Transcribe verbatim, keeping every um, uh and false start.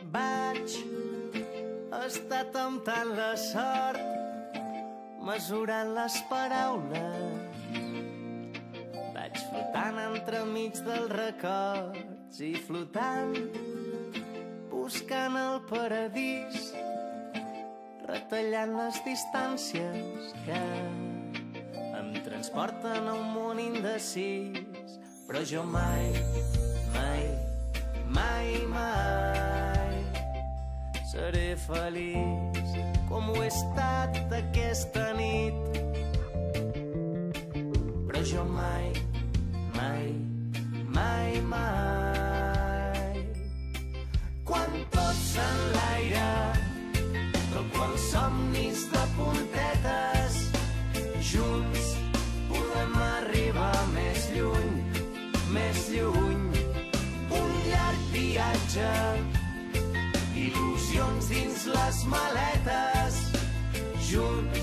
Vaig estar temptant la sort, mesurant les paraules. Vaig flotant entremig dels records i flotant, buscant el paradís, retallant les distàncies que em transporten a un món indecís. Però jo mai, mai, mai, mai seré feliç com ho he estat aquesta nit. Però jo mai, mai, mai, mai, quan tot s'enlaira, tot quan somnis de puntetes, junts podem arribar més lluny, més lluny. Un llarg viatge, il·lusions dins les maletes, junts